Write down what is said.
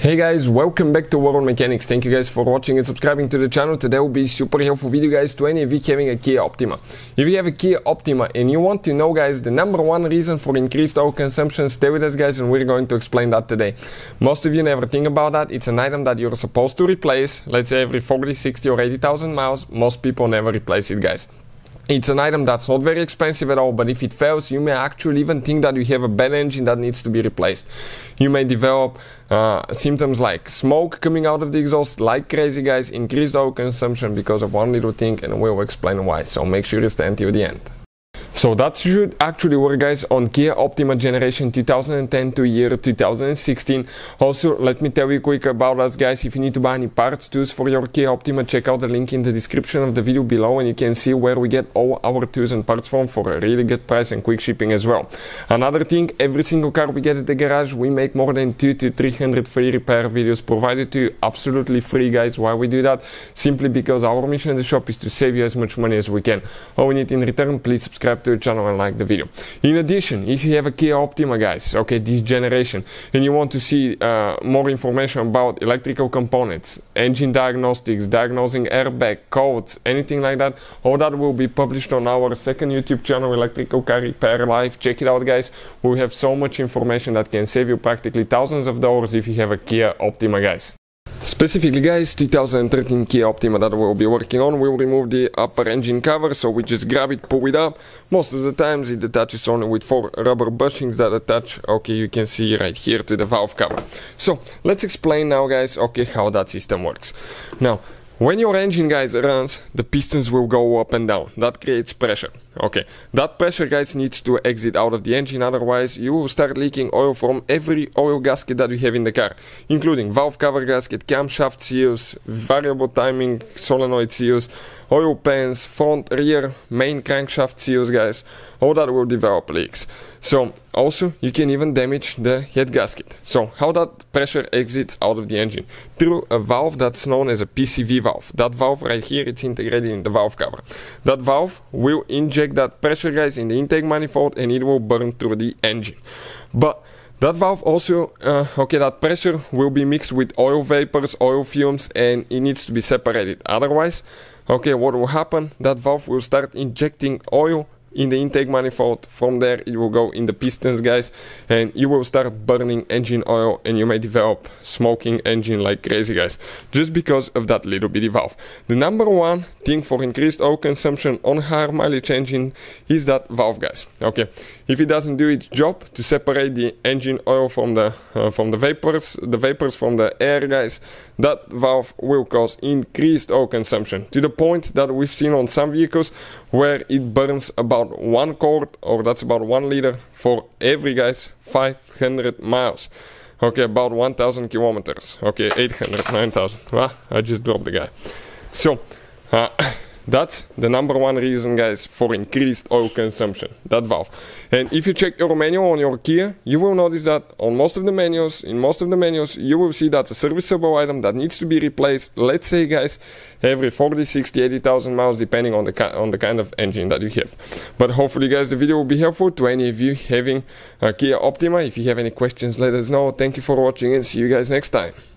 Hey guys, welcome back to World Mechanics. Thank you guys for watching and subscribing to the channel. Today will be a super helpful video guys to any of you having a Kia Optima. If you have a Kia Optima and you want to know guys the number one reason for increased oil consumption, stay with us guys and we're going to explain that today. Most of you never think about that. It's an item that you're supposed to replace, let's say every 40, 60 or 80,000 miles. Most people never replace it guys. It's an item that's not very expensive at all, but if it fails, you may actually even think that you have a bad engine that needs to be replaced. You may develop symptoms like smoke coming out of the exhaust like crazy guys, increased oil consumption because of one little thing, and we'll explain why, so make sure you stay until the end. So that should actually work guys on Kia Optima generation 2010 to year 2016. Also, let me tell you quick about us guys. If you need to buy any parts tools for your Kia Optima, check out the link in the description of the video below and you can see where we get all our tools and parts from for a really good price and quick shipping as well. Another thing, every single car we get at the garage, we make more than 200 to 300 free repair videos provided to you absolutely free guys. Why we do that? Simply because our mission in the shop is to save you as much money as we can. All we need in return, please subscribe to the channel and like the video. In addition, if you have a Kia Optima guys, okay, this generation, and you want to see more information about electrical components, engine diagnostics, diagnosing airbag, codes, anything like that, all that will be published on our second YouTube channel, Electrical Car Repair Live. Check it out guys. We have so much information that can save you practically thousands of dollars if you have a Kia Optima guys. Specifically guys, 2013 Kia Optima that we'll be working on, we'll remove the upper engine cover, so we just grab it, pull it up. Most of the times it attaches only with 4 rubber bushings that attach, okay, you can see right here to the valve cover. So let's explain now guys, okay, how that system works. Now, when your engine guys runs, the pistons will go up and down. That creates pressure. Okay, that pressure guys needs to exit out of the engine, otherwise you will start leaking oil from every oil gasket that you have in the car, including valve cover gasket, camshaft seals, variable timing solenoid seals, oil pans, front, rear, main crankshaft seals guys. All that will develop leaks. So also you can even damage the head gasket. So how that pressure exits out of the engine? Through a valve that's known as a PCV valve. That valve right here, it's integrated in the valve cover. That valve will inject that pressure guys in the intake manifold and it will burn through the engine. But that valve also, okay, that pressure will be mixed with oil vapors, oil fumes, and it needs to be separated. Otherwise, okay, what will happen? That valve will start injecting oil in the intake manifold. From there it will go in the pistons guys and you will start burning engine oil and you may develop smoking engine like crazy guys just because of that little bitty valve. The number one thing for increased oil consumption on higher mileage engine is that valve guys. Okay, if it doesn't do its job to separate the engine oil from the vapors from the air guys, that valve will cause increased oil consumption to the point that we've seen on some vehicles where it burns about 1 quart, or that's about 1 liter for every guys 500 miles. Okay, about 1,000 kilometers. Okay, 800, 9,000. Well, I just dropped the guy. So that's the number one reason guys for increased oil consumption, that valve. And if you check your manual on your Kia, you will notice that on most of the manuals, you will see that's a serviceable item that needs to be replaced, let's say guys, every 40, 60, 80,000 miles depending on the kind of engine that you have. But hopefully guys the video will be helpful to any of you having a Kia Optima. If you have any questions, let us know. Thank you for watching and see you guys next time.